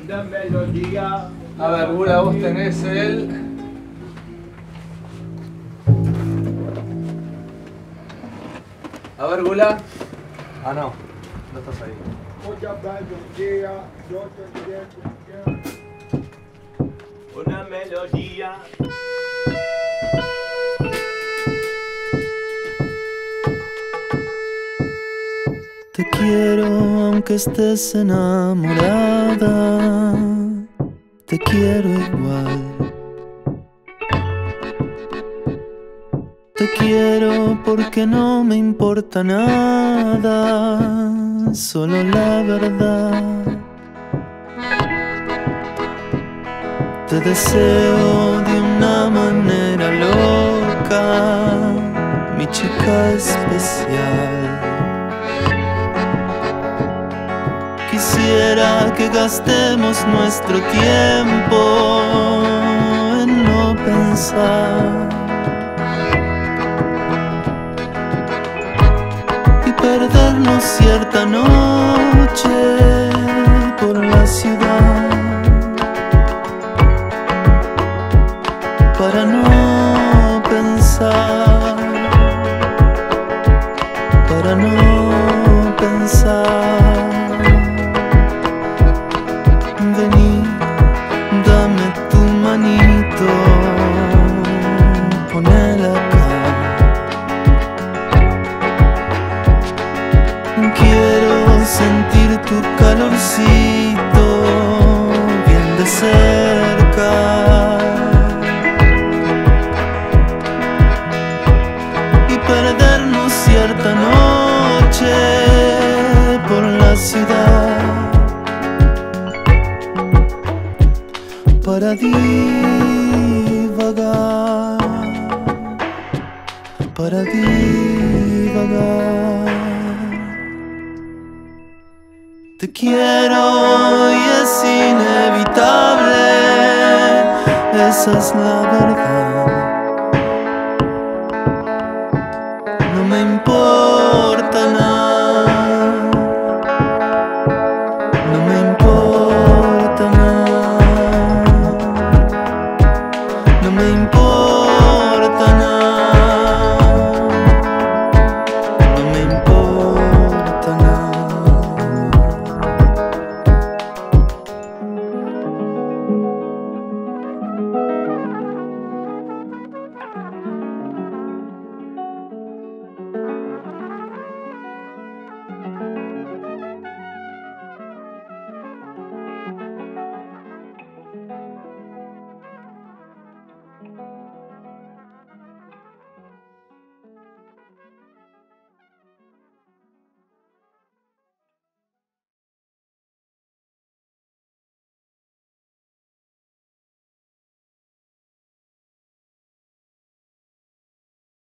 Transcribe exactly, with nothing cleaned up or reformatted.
una melodía. A ver, Gula, vos tenés el... A ver, Gula. Ah, no. No estás ahí. Una melodía, yo tendré una melodía. Te quiero aunque estés enamorada, te quiero igual. Te quiero porque no me importa nada, solo la verdad. Te deseo de una manera loca, mi chica especial. Quisiera que gastemos nuestro tiempo en no pensar y perdernos cierta noche por la ciudad para no pensar, para no pensar. Vení, dame tu manito, ponela acá. Quiero sentir tu calorcito bien de cerca y perdernos cierta noche por la ciudad para divagar, para divagar. Te quiero y es inevitable, esa es la verdad. No me importa